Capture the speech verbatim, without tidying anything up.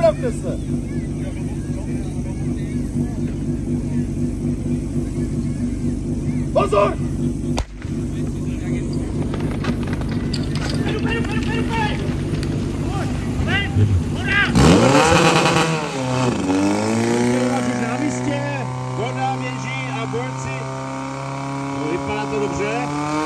Připravte se. Pozor! Na místě, voda běží a borci, no, vypadá to dobře.